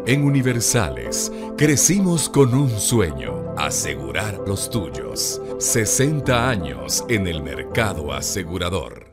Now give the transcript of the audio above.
En Universales, crecimos con un sueño: asegurar los tuyos. 60 años en el mercado asegurador.